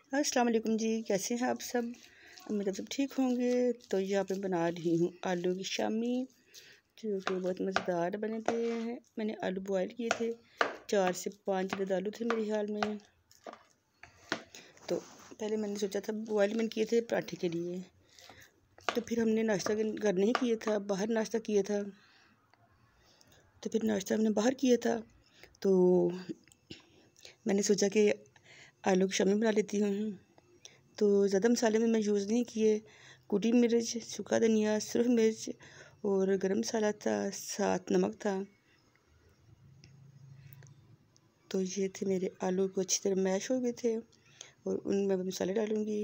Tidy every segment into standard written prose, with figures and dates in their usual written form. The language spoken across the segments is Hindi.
अस्सलाम वालेकुम जी, कैसे हैं आप सब। उम्मीद आप सब ठीक होंगे। तो यहाँ पे बना रही हूँ आलू की शामी, जो कि बहुत मज़ेदार बने थे। मैंने आलू बॉयल किए थे, 4 से 5 अदद आलू थे मेरे ख्याल में। तो पहले मैंने सोचा था बॉयल मैंने किए थे पराठे के लिए। तो फिर हमने नाश्ता घर नहीं किया था, बाहर नाश्ता किया था। तो फिर नाश्ता हमने बाहर किया था। तो मैंने सोचा कि आलू की शामी बना लेती हूँ। तो ज़्यादा मसाले में मैं यूज़ नहीं किए। कुटी मिर्च, सूखा धनिया, सुरख मिर्च और गरम मसाला था, साथ नमक था। तो ये थे मेरे आलू को अच्छी तरह मैश हो गए थे और उनमें मैं मसाले डालूँगी।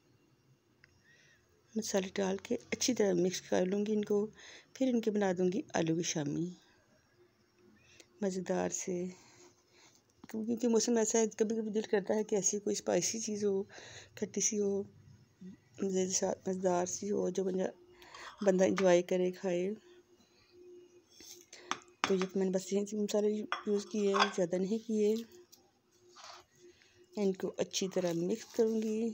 मसाले डाल के अच्छी तरह मिक्स कर लूँगी इनको। फिर इनके बना दूँगी आलू की शामी मज़ेदार से। क्योंकि मौसम ऐसा है, कभी कभी दिल करता है कि ऐसी कोई स्पाइसी चीज़ हो, खट्टी सी हो, मज़ेदार सी हो, जो बंदा इंजॉय करे, खाए। तो ये मैंने बस यही मसाले यूज़ किए, ज़्यादा नहीं किए। इनको अच्छी तरह मिक्स करूँगी।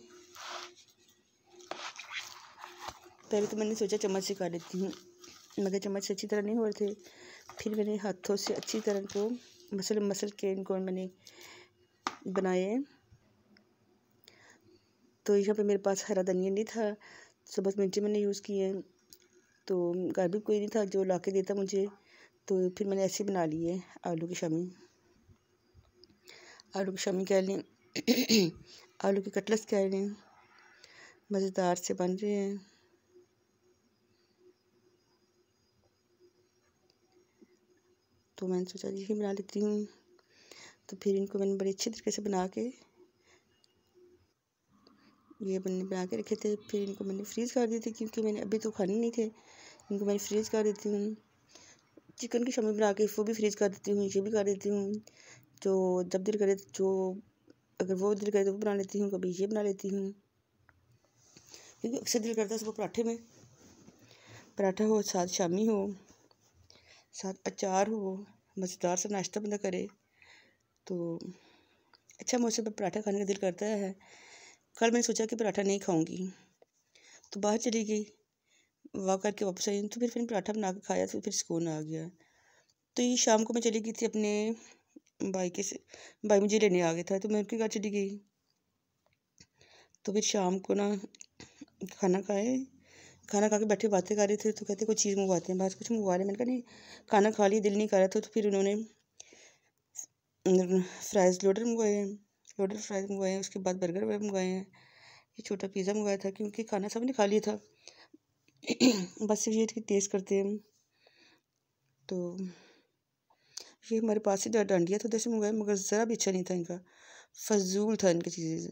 पहले तो मैंने सोचा चम्मच से कर लेती हूँ, मगर चम्मच से अच्छी तरह नहीं हो रहे थे। फिर मैंने हाथों से अच्छी तरह को मसल के इनको मैंने बनाए। तो यहाँ पे मेरे पास हरा धनिया नहीं था, सब्ज़ मिर्ची मैंने यूज़ किए। तो घर भी कोई नहीं था जो ला के देता मुझे, तो फिर मैंने ऐसे बना लिए आलू की शामी। आलू की शामी कह लें आलू के कटलेट्स कह लें, मज़ेदार से बन रहे हैं। तो मैंने सोचा यही बना लेती हूँ। तो फिर इनको मैंने बड़ी अच्छी तरीके से बना के बना के रखे थे। फिर इनको मैंने फ्रीज़ कर दिए थे, क्योंकि मैंने अभी तो खाने नहीं थे। इनको मैंने फ्रीज़ कर देती हूँ। चिकन की शामी बना के वो भी फ्रीज़ कर देती हूँ, ये भी कर देती हूँ। जो जब दिल करे, अगर वो दिल करे तो वो बना लेती हूँ, कभी ये बना लेती हूँ। क्योंकि अक्सर दिल करता है सुबह पराठा हो, साथ शामी हो, साथ अचार हो, मज़ेदार सा नाश्ता बंदा करे। तो अच्छा मौसम पर पराठा खाने का दिल करता है। कल मैंने सोचा कि पराठा नहीं खाऊंगी, तो बाहर चली गई, वॉक करके वापस आई। तो फिर पराठा बना के खाया, तो फिर सुकून आ गया। तो ये शाम को मैं चली गई थी अपने भाई मुझे लेने आ गया था, तो मैं उनके घर चली गई। तो फिर शाम को ना खाना खा के बैठे बातें कर रहे थे। तो कहते कोई चीज़ मंगवाते हैं, बाहर कुछ मंगवा रहे। मैंने कहा नहीं, खाना खा लिया, दिल नहीं कर रहा था। तो फिर उन्होंने लोडर फ्राइज़ मंगवाए हैं। उसके बाद बर्गर मंगवाए हैं, ये छोटा पिज़्ज़ा मंगवाया था, क्योंकि खाना सबने खा लिया था। बस ये टेस्ट करते हैं। तो ये हमारे पास ही डांडिया था, जैसे मंगवाया, मगर ज़रा भी अच्छा नहीं था इनका, फजूल था इनकी चीज़ें,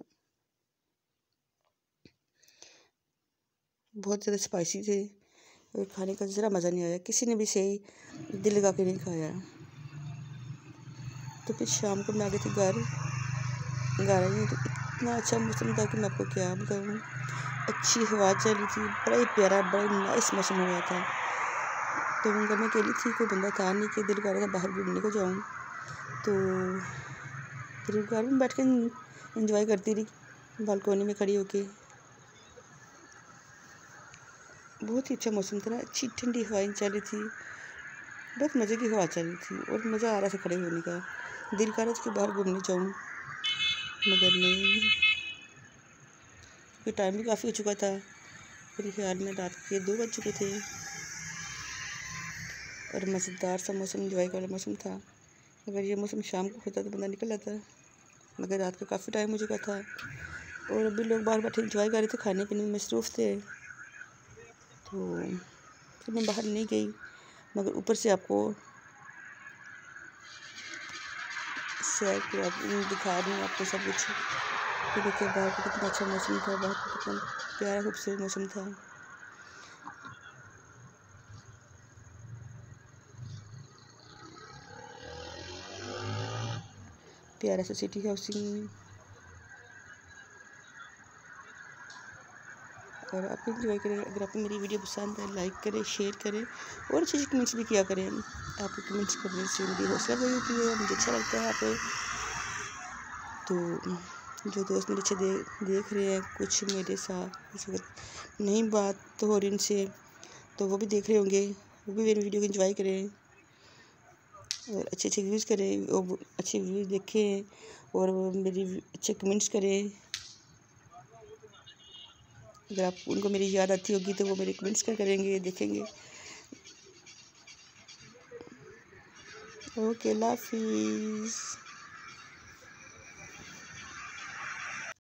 बहुत ज़्यादा स्पाइसी थे और खाने का ज़रा मज़ा नहीं आया। किसी ने भी सही दिल लगा के नहीं खाया। तो फिर शाम को मैं आ गई थी घर आई। तो इतना अच्छा मौसम था कि मैं आपको क्या बताऊँ। अच्छी हवा चल रही थी, बड़ा ही प्यारा, बड़ा ही नाइस मौसम हो गया था। तो मैं घर में अकेली थी, कोई बंदा था नहीं कि दिल कर रहा था बाहर घूमने को जाऊँ। तो फिर घर में बैठ के इंजॉय करती रही, बालकोनी में खड़ी होके। बहुत ही अच्छा मौसम था ना, अच्छी ठंडी हवाएं चल रही थी, बहुत मज़े की हवा चल रही थी और मज़ा आ रहा था खड़े होने का। दिल कर रहा था कि बाहर घूमने जाऊँ, मगर नहीं, क्योंकि टाइम भी काफ़ी हो चुका था। मेरे ख्याल में रात के 2 बज चुके थे और मज़ेदार सा मौसम, इंजॉय वाला मौसम था। अगर ये मौसम शाम को होता तो बंदा निकल आता, मगर रात का काफ़ी टाइम हो चुका था और अभी लोग बाहर बैठे इंजॉय कर रहे थे, खाने पीने में मसरूफ़ थे। तो फिर मैं बाहर नहीं गई, मगर ऊपर से आपको शेयर दिखा रही हूँ आपको सब कुछ। तो देखिए बाहर का कितना अच्छा मौसम था, बाहर का कितना प्यारा खूबसूरत मौसम था। प्यारा सा सिटी हाउसिंग। और आप इंजॉय करें। अगर आपको मेरी वीडियो पसंद है, लाइक करें, शेयर करें और अच्छे कमेंट्स भी किया करें। आपके कमेंट्स करने से मेरी हौसला बढ़ी होती है, मुझे अच्छा लगता है। आप तो जो दोस्त मेरे अच्छे देख रहे हैं कुछ मेरे साथ इस वक्त नहीं बात तो हो रही उनसे, तो वो भी देख रहे होंगे, वो भी मेरी वीडियो को एंजॉय करें और अच्छे अच्छे व्यूज़ करें, और अच्छे व्यूज़ देखें और मेरी अच्छे कमेंट्स करें। अगर आप उनको मेरी याद आती होगी तो वो मेरे कमेंट्स करेंगे, देखेंगे। ओके, अल्लाह हाफिज़।